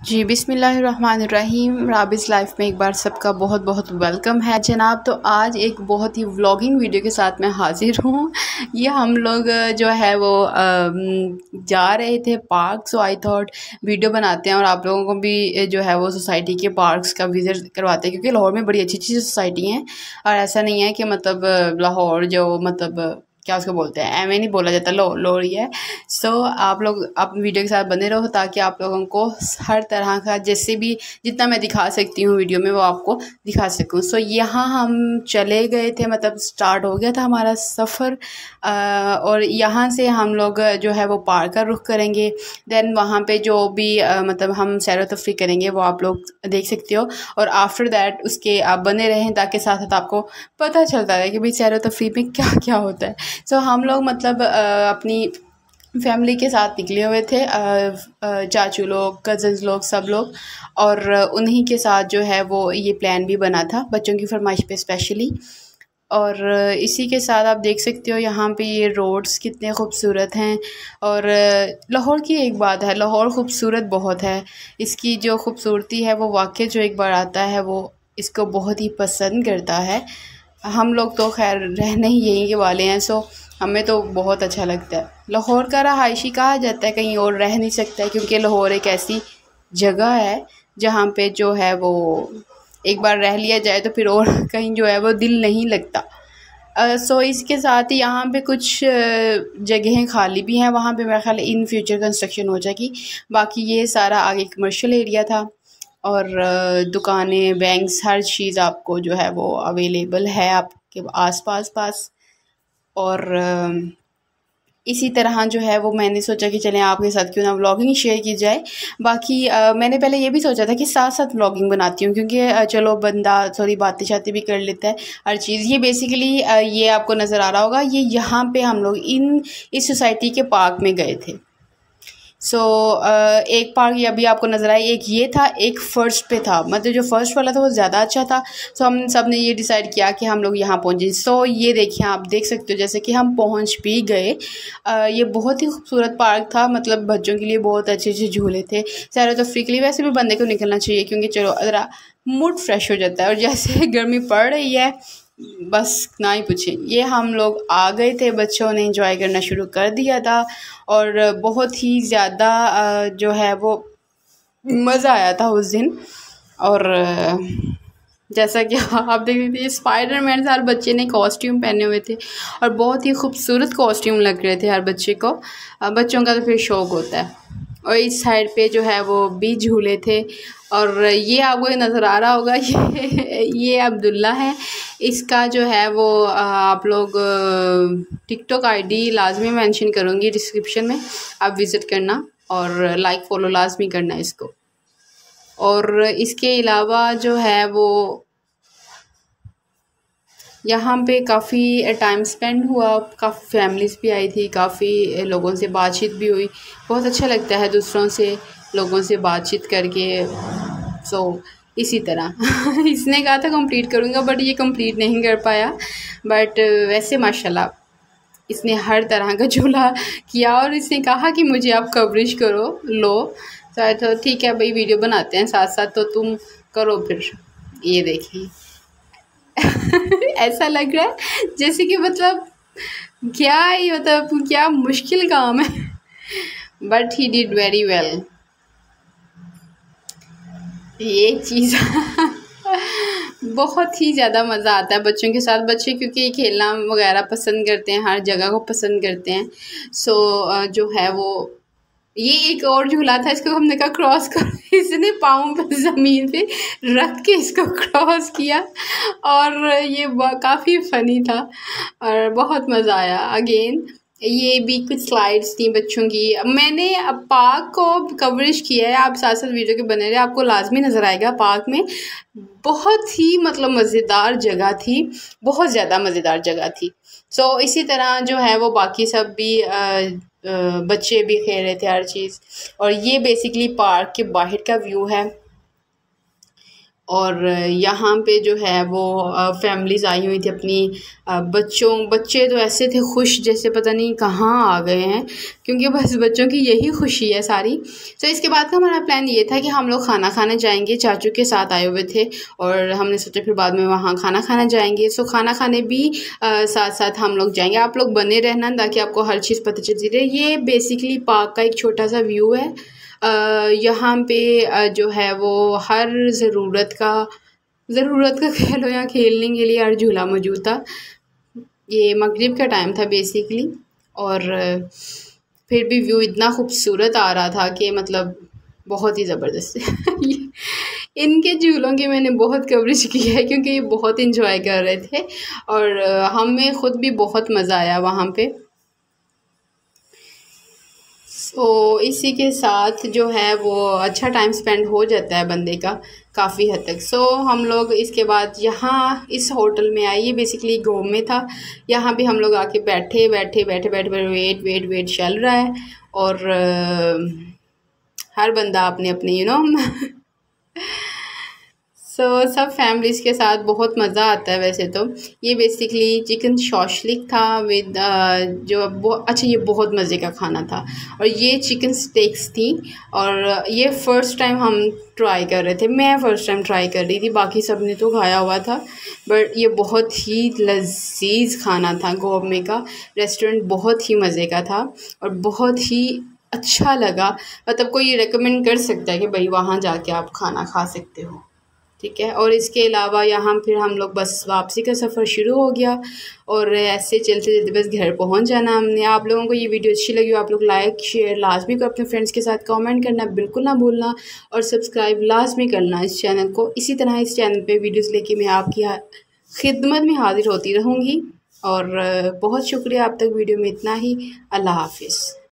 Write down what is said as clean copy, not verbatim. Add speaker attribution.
Speaker 1: जी, बिस्मिल्लाहिर्रहमानिर्रहीम। राबिज़ लाइफ़ में एक बार सबका बहुत बहुत वेलकम है जनाब। तो आज एक बहुत ही व्लॉगिंग वीडियो के साथ मैं हाज़िर हूँ। ये हम लोग जो है वो जा रहे थे park, so I thought video बनाते हैं और आप लोगों को भी जो है वो सोसाइटी के पार्क्स का विज़िट करवाते हैं, क्योंकि लाहौर में बड़ी अच्छी अच्छी सोसाइटी हैं। और ऐसा नहीं है कि मतलब लाहौर जो मतलब क्या उसको बोलते हैं, एम ए नहीं बोला जाता, लोहर ही है। सो आप लोग आप वीडियो के साथ बने रहो ताकि आप लोगों को हर तरह का जैसे भी जितना मैं दिखा सकती हूँ वीडियो में वो आपको दिखा सकूँ। सो यहाँ हम चले गए थे, मतलब स्टार्ट हो गया था हमारा सफ़र और यहाँ से हम लोग जो है वो पार्क का रुख करेंगे। देन वहाँ पे जो भी मतलब हम सैर व तफरी करेंगे वो आप लोग देख सकते हो। और आफ्टर दैट उसके आप बने रहें ताकि साथ साथ आपको पता चलता रहे कि भाई सैर व तफरी में क्या क्या होता है। सो हम लोग मतलब अपनी फैमिली के साथ निकले हुए थे, चाचू लोग, कज़न्स लोग, सब लोग। और उन्हीं के साथ जो है वो ये प्लान भी बना था बच्चों की फरमाइश पे स्पेशली। और इसी के साथ आप देख सकते हो यहाँ पे ये रोड्स कितने खूबसूरत हैं। और लाहौर की एक बात है, लाहौर खूबसूरत बहुत है। इसकी जो खूबसूरती है वो वाकई जो एक बार आता है वो इसको बहुत ही पसंद करता है। हम लोग तो खैर रहने ही यहीं के वाले हैं, सो हमें तो बहुत अच्छा लगता है। लाहौर का रहायशी कहा जाता है, कहीं और रह नहीं सकता है, क्योंकि लाहौर एक ऐसी जगह है जहाँ पे जो है वो एक बार रह लिया जाए तो फिर और कहीं जो है वो दिल नहीं लगता। सो इसके साथ ही यहाँ पे कुछ जगहें खाली भी हैं, वहाँ पे मेरा ख्याल इन फ्यूचर कंस्ट्रक्शन हो जाएगी। बाकी ये सारा आगे कमर्शियल एरिया था और दुकानें, बैंक्स, हर चीज़ आपको जो है वो अवेलेबल है आपके पास। और इसी तरह जो है वो मैंने सोचा कि चलें आपके साथ क्यों ना व्लॉगिंग शेयर की जाए। बाकी मैंने पहले ये भी सोचा था कि साथ साथ व्लॉगिंग बनाती हूँ, क्योंकि चलो बंदा थोड़ी बातें शातें भी कर लेता है हर चीज़। ये बेसिकली ये आपको नज़र आ रहा होगा, ये यहाँ पे हम लोग इस सोसाइटी के पार्क में गए थे। सो एक पार्क ये अभी आपको नज़र आया, एक ये था, एक फर्स्ट पे था, मतलब जो फर्स्ट वाला था वो ज़्यादा अच्छा था। सो हम सब ने ये डिसाइड किया कि हम लोग यहाँ पहुँचे। सो ये देखिए, आप देख सकते हो जैसे कि हम पहुँच भी गए। ये बहुत ही खूबसूरत पार्क था, मतलब बच्चों के लिए बहुत अच्छे अच्छे झूले थे, सैर व तफरी के लिए। वैसे भी बंदे को निकलना चाहिए, क्योंकि चलो ज़रा मूड फ्रेश हो जाता है। और जैसे गर्मी पड़ रही है बस ना ही पूछें, ये हम लोग आ गए थे, बच्चों ने एंजॉय करना शुरू कर दिया था और बहुत ही ज़्यादा जो है वो मज़ा आया था उस दिन। और जैसा कि आप देख रहे थे, स्पाइडरमैन से हर बच्चे ने कॉस्ट्यूम पहने हुए थे और बहुत ही खूबसूरत कॉस्ट्यूम लग रहे थे हर बच्चे को। बच्चों का तो फिर शौक़ होता है। और इस साइड पे जो है वो भी झूले थे। और ये आपको नज़र आ रहा होगा, ये अब्दुल्ला है। इसका जो है वो आप लोग टिकटॉक आईडी लाजमी मेंशन करूँगी डिस्क्रिप्शन में, आप विज़िट करना और लाइक फॉलो लाजमी करना इसको। और इसके अलावा जो है वो यहाँ पे काफ़ी टाइम स्पेंड हुआ, काफ़ी फैमिलीज़ भी आई थी, काफ़ी लोगों से बातचीत भी हुई। बहुत अच्छा लगता है दूसरों से लोगों से बातचीत करके। सो इसी तरह इसने कहा था कंप्लीट करूँगा, बट ये कंप्लीट नहीं कर पाया। बट वैसे माशाल्लाह इसने हर तरह का झूला किया और इसने कहा कि मुझे आप कवरेज करो लो। तो ठीक है भाई, वीडियो बनाते हैं साथ साथ, तो तुम करो फिर। ये देखिए ऐसा लग रहा है जैसे कि मतलब क्या ही, मतलब क्या मुश्किल काम है, but he did very well. ये चीज़ बहुत ही ज़्यादा मज़ा आता है बच्चों के साथ। बच्चे क्योंकि खेलना वगैरह पसंद करते हैं, हर जगह को पसंद करते हैं। सो जो है वो ये एक और झूला था, इसको हमने कहा क्रॉस करो। इसने पाँव पर ज़मीन पे रख के इसको क्रॉस किया और ये काफ़ी फ़नी था और बहुत मज़ा आया। अगेन ये भी कुछ स्लाइड्स थी बच्चों की। मैंने पार्क को कवरेज किया है, आप साथ साथ वीडियो के बने रहे, आपको लाजमी नज़र आएगा। पार्क में बहुत ही मतलब मज़ेदार जगह थी, बहुत ज़्यादा मज़ेदार जगह थी। सो इसी तरह जो है वो बाकी सब भी बच्चे भी खेल रहे थे हर चीज़। और ये बेसिकली पार्क के बाहर का व्यू है। और यहाँ पे जो है वो फैमिलीज़ आई हुई थी अपनी बच्चे तो ऐसे थे खुश जैसे पता नहीं कहाँ आ गए हैं, क्योंकि बस बच्चों की यही खुशी है सारी। तो इसके बाद का हमारा प्लान ये था कि हम लोग खाना खाने जाएंगे, चाचू के साथ आए हुए थे और हमने सोचा फिर बाद में वहाँ खाना खाना जाएंगे। सो खाना खाने भी साथ साथ हम लोग जाएंगे। आप लोग बने रहना ताकि आपको हर चीज़ पता चलती रहे। ये बेसिकली पार्क का एक छोटा सा व्यू है। यहाँ पे जो है वो हर ज़रूरत का कह लो, यहाँ खेलने के लिए हर झूला मौजूद था। ये मगरिब का टाइम था बेसिकली, और फिर भी व्यू इतना खूबसूरत आ रहा था कि मतलब बहुत ही ज़बरदस्त इनके झूलों की मैंने बहुत कवरेज की है क्योंकि ये बहुत इंजॉय कर रहे थे और हमें ख़ुद भी बहुत मज़ा आया वहाँ पे। तो इसी के साथ जो है वो अच्छा टाइम स्पेंड हो जाता है बंदे का काफ़ी हद तक। हम लोग इसके बाद यहाँ इस होटल में आए, ये बेसिकली गोवा में था। यहाँ भी हम लोग आके बैठे वेट चल रहा है और हर बंदा अपने अपने सब फैमिलीज़ के साथ बहुत मज़ा आता है। वैसे तो ये बेसिकली चिकन शॉशलिक था विद अच्छा, ये बहुत मज़े का खाना था। और ये चिकन स्टेक्स थी और ये फ़र्स्ट टाइम हम ट्राई कर रहे थे। मैं फ़र्स्ट टाइम ट्राई कर रही थी, बाकी सब ने तो खाया हुआ था, बट ये बहुत ही लजीज खाना था। गोवा का रेस्टोरेंट बहुत ही मज़े का था और बहुत ही अच्छा लगा। मतलब कोई रिकमेंड कर सकता है कि भाई वहाँ जाके आप खाना खा सकते हो, ठीक है। और इसके अलावा यहाँ फिर हम लोग बस वापसी का सफ़र शुरू हो गया और ऐसे चलते चलते बस घर पहुँच जाना हमने। आप लोगों को ये वीडियो अच्छी लगी हो, आप लोग लाइक शेयर लाजमी को अपने फ्रेंड्स के साथ कमेंट करना बिल्कुल ना भूलना और सब्सक्राइब लाजमी करना इस चैनल को। इसी तरह इस चैनल पे वीडियोस लेके मैं आपकी खिदमत में हाजिर होती रहूँगी और बहुत शुक्रिया अब तक वीडियो में इतना ही। अल्लाह हाफिज़।